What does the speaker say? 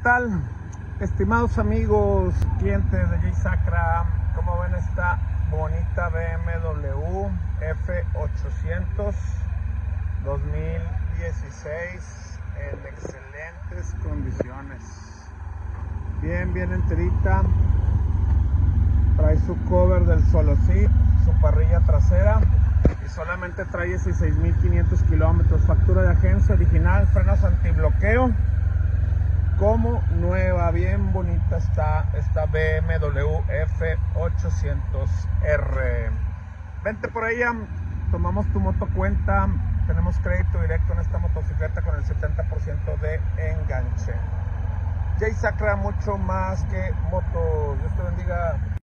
tal? Estimados amigos, clientes de J-Sacra, ¿cómo ven esta bonita BMW F800 2016 en excelentes condiciones? Bien enterita, trae su cover del solo seat, su parrilla trasera y solamente trae 16.500 kilómetros, factura de agencia original, frenos antibloqueo. Como nueva, bien bonita está esta BMW F800R. Vente por ella, tomamos tu moto cuenta, tenemos crédito directo en esta motocicleta con el 70% de enganche. J-Sacra, mucho más que motos. Dios te bendiga.